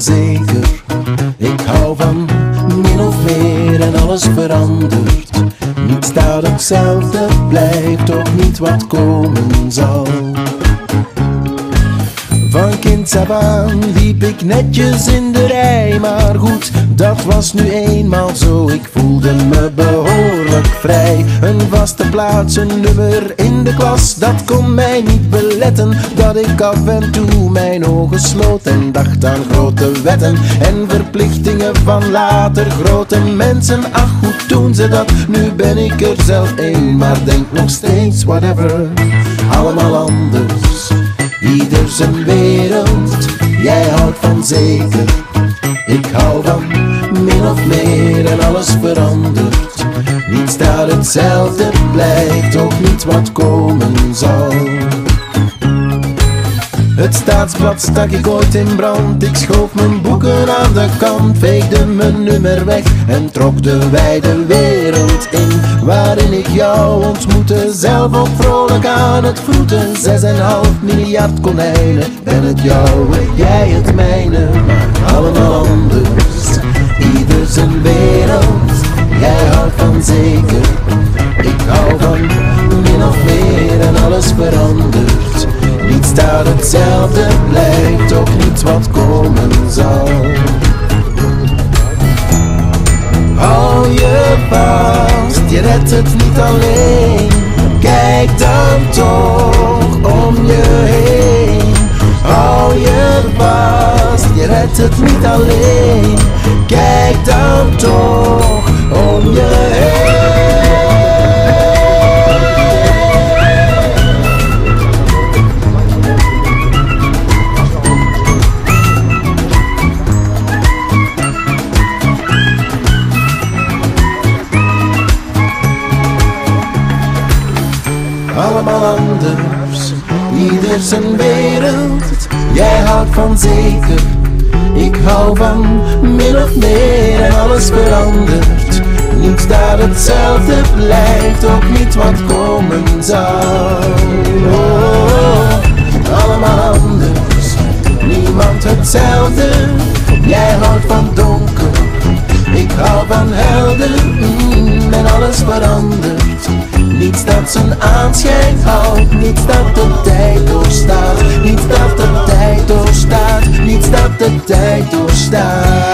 zeker. Ik hou van min of meer en alles verandert. Niets staat hetzelfde, blijft ook niet wat komen zal. Van kinds af aan liep ik netjes in de rij, maar goed, dat was nu eenmaal zo. Ik voelde me behoorlijk vrij. Een vaste plaats, een nummer in de klas, dat kon mij niet beletten dat ik af en toe mijn ogen sloot en dacht aan grote wetten en verplichtingen van later. Grote mensen, ach hoe doen ze dat? Nu ben ik er zelf één, maar denk nog steeds whatever, allemaal anders. Ieder zijn wereld, jij houdt van zeker. Ik hou van min of meer en alles verandert. Niets staat hetzelfde, blijft ook niet wat komen zal. Het staatsblad stak ik ooit in brand. Ik schoof mijn boeken aan de kant, veegde mijn nummer weg en trok de wijde wereld in, waarin ik jou ontmoette. Zelf ook vrolijk aan het vroeten. 6,5 miljard konijnen. Ben het jouwe, jij het mijne, maar allemaal anders. Ieder zijn wereld, jij houdt van zeker. Ik hou van min of meer en alles verandert. Niets staat hetzelfde, blijft ook niet wat komen zal. Hou je vast, je redt het niet alleen. Kijk dan toch om je heen. Hou je vast, je redt het niet alleen. Kijk dan toch om je heen. Allemaal anders, ieder zijn wereld. Jij houdt van zeker, ik hou van min of meer en alles verandert. Niets staat hetzelfde, blijft ook niet wat komen zal. Allemaal anders, niemand hetzelfde. Jij houdt van donker, ik hou van helder, en alles verandert. Niets dat zijn aanschijn houdt, niets dat de tijd doorstaat. Niets dat de tijd doorstaat, niets dat de tijd doorstaat.